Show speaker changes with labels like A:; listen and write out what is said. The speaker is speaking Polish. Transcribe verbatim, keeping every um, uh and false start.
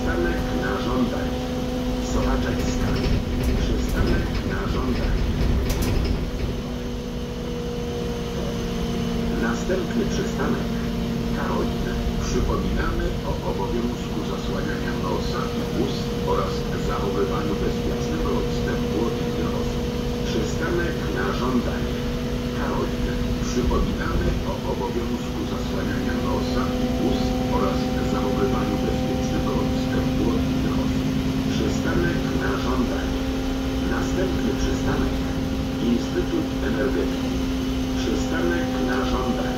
A: Przystanek na żądanie. Sochaczewska. Przystanek na żądanie. Następny przystanek Karolina. Przypominamy o obowiązku zasłaniania nosa i ust oraz zachowywaniu bezpiecznego odstępu od innych osób. Przystanek na żądanie Karolina. Przypominamy o obowiązku zasłaniania nosa i ust oraz zachowywaniu bezpiecznego odstępu od innych osób. Przystanek na żądanie. Następny przystanek Instytut Energetyki. Przystanek na żądanie.